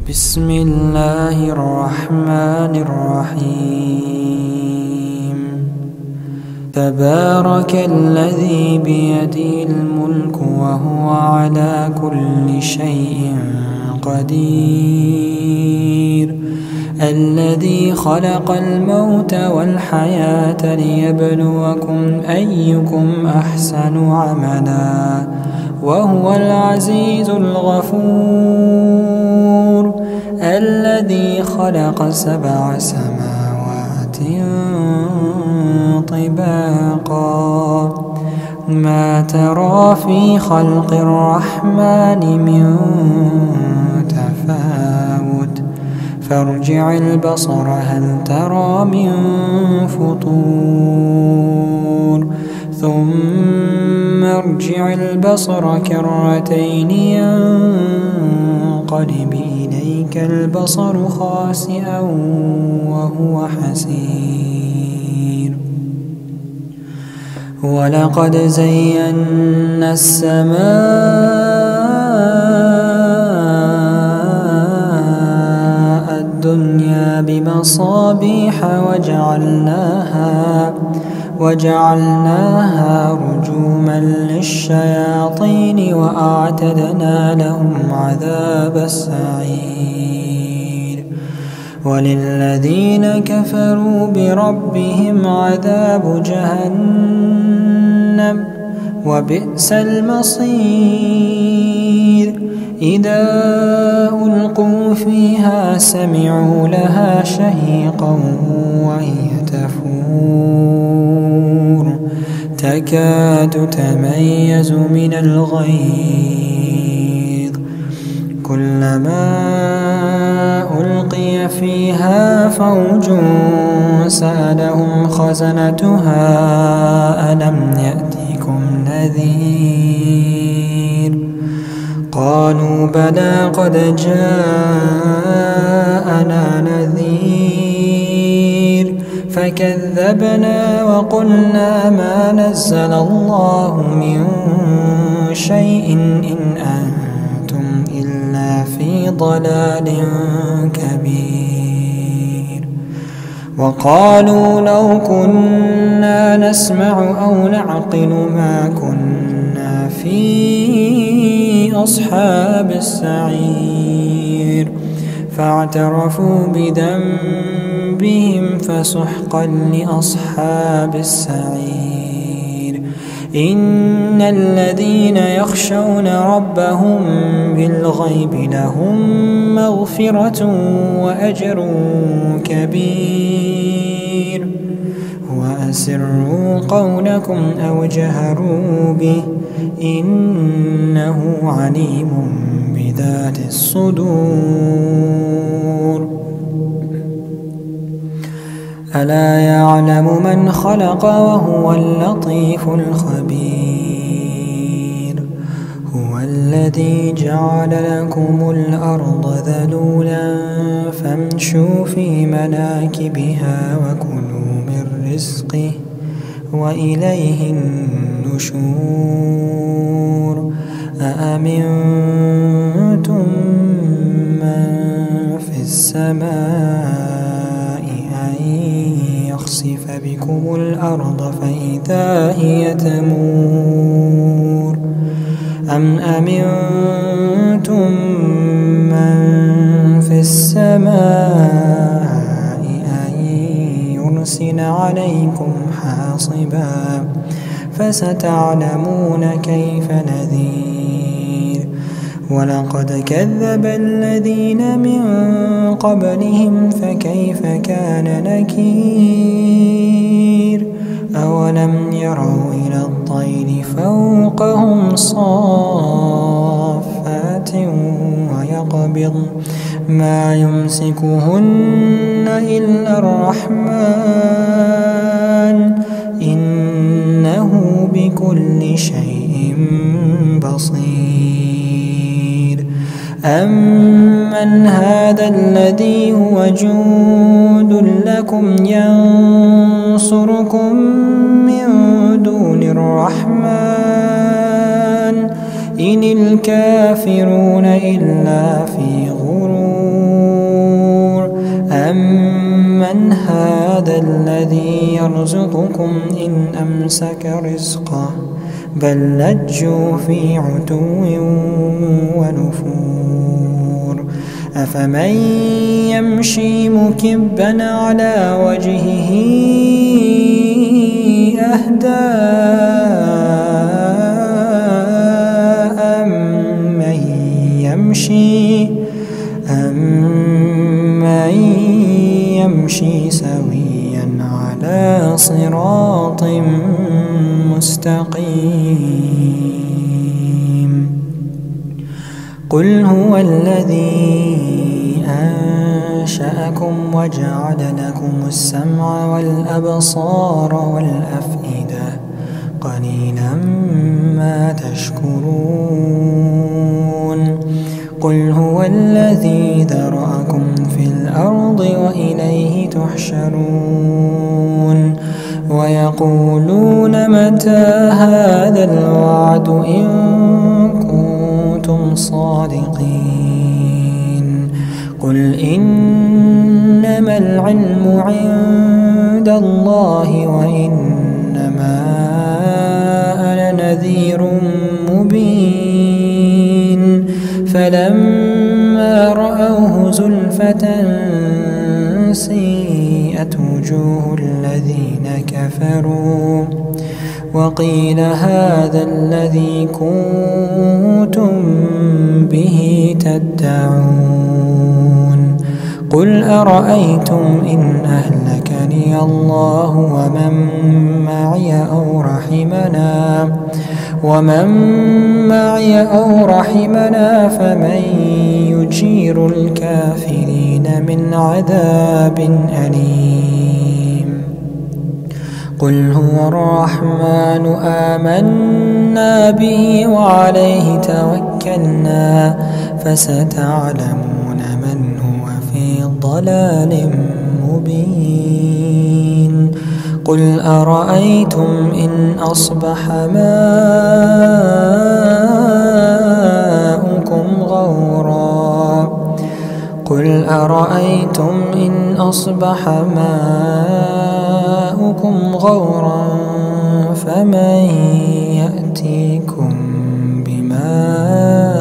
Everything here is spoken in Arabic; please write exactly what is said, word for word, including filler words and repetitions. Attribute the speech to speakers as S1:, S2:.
S1: بسم الله الرحمن الرحيم. تبارك الذي بيده الملك وهو على كل شيء قدير، الذي خلق الموت والحياة ليبلوكم أيكم أحسن عملا وهو العزيز الغفور، الذي خلق سبع سماوات طباقا ما ترى في خلق الرحمن من تفاوت فارجع البصر هل ترى من فطور ثم ارجع البصر كرتين ينقلب إليك البصر خاسئا وهو حسير. ولقد زينا السماء الدنيا بمصابيح وجعلناها وجعلناها رجوما للشياطين وأعتدنا لهم عذاب السعير. وللذين كفروا بربهم عذاب جهنم وبئس المصير. إذا ألقوا فيها سمعوا لها شهيقا وهي تفور تكاد تميز من الغيظ، كلما ألقي فيها فوج سألهم خزنتها ألم يأتكم نذير؟ قالوا بلى قد جاءنا نذير فكذبنا وقلنا ما نزل الله من شيء إن أنتم إلا في ضلال كبير. وقالوا لو كنا نسمع أو نعقل ما كنا في أصحاب السعير فاعترفوا بذنبهم فسحقا لأصحاب السعير. إن الذين يخشون ربهم بالغيب لهم مغفرة وأجر كبير. وأسروا قولكم أو جهروا به إنه عليم بذات الصدور. ألا يعلم من خلق وهو اللطيف الخبير. هو الذي جعل لكم الأرض ذلولا فامشوا في مناكبها وكلوا من رزقه وإليه النشور. أأمنتم من في السماء أن يخسف بكم الأرض فإذا هي تمور أم أمنتم من في السماء أن يرسل عليكم حاصبا فستعلمون كيف نذير. ولقد كذب الذين من قبلهم فكيف كان نكير. أولم يروا إلى الطير فوقهم صافات ويقبض ما يمسكهن إلا الرحمن إنه بكل شيء بصير. أمن هذا الذي هو جند لكم ينصركم من دون الرحمن إن الكافرون إلا في غرور. الذي يرزقكم إن أمسك رزقه بل لجوا في عتو ونفور أفمن يمشي مكبا على وجهه أهدى أمن يمشي أمن يمشي سويا على صراط مستقيم قل هو الذي أنشأكم وجعل لكم السمع والأبصار والأفئدة قليلا ما تشكرون قل هو الذي ذرأكم في الأرض وإليه تحشرون ويقولون متى هذا الوعد إن كنتم صادقين قل إنما العلم عند الله وإنما أنا نذير مبين فلما رأوه زلفة سيئت وجوه الذين كفروا وقيل هذا الذي كنتم به تدعون قل أرأيتم إن أهلكني الله ومن معي أو رحمنا ومن معي أو رحمنا فمن يجير الكافرين من عذاب أليم قل هو الرحمن آمنا به وعليه توكلنا فستعلمون من هو في ضلال مبين قل أرأيتم إن أصبح ماؤكم غورا قل أرأيتم إن أصبح ماؤكم غورا فمن يأتيكم بماء